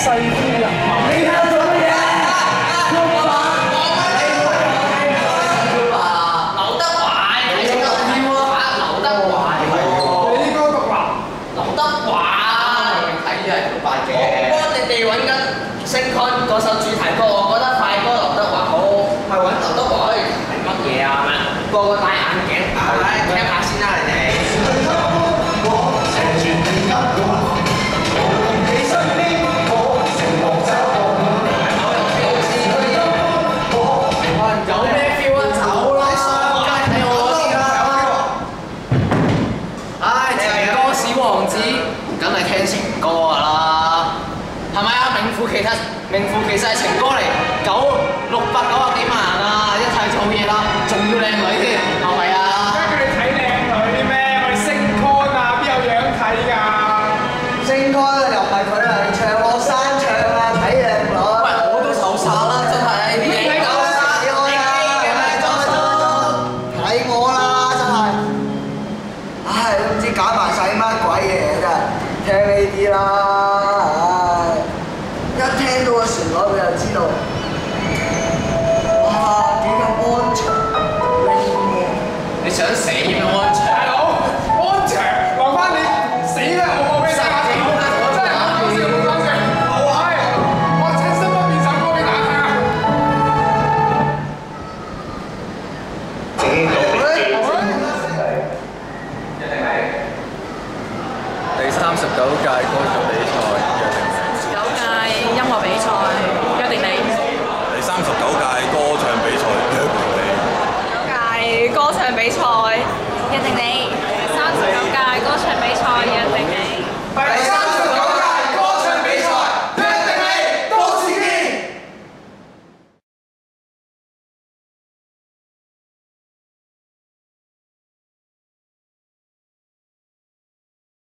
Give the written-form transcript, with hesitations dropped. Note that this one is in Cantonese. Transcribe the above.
細夫人。你睇我做乜嘢？ 劉德華，睇清楚啲喎。劉德華係你應該讀啦。 劉德華，睇住係獨白嘅。我幫你哋揾緊星 con 嗰首主題歌，我覺得快歌劉德華好，係揾劉德華可以係乜嘢啊？係咪？個個戴眼鏡，聽下先啦，你哋。名副其實係情歌嚟，690幾萬啊！一睇就好嘢啦，仲要靚女添，係咪啊？ 而家叫你睇靚女咩？我哋星 con 啊，邊有樣睇㗎？ 星 con 又唔係佢嚟唱，我山唱啊，睇靚女。 喂，我都受殺啦，真係啲影狗殺你嘅咩？ 睇我啦，真係。唉，都唔知搞埋晒乜鬼嘢真係，聽呢啲啦。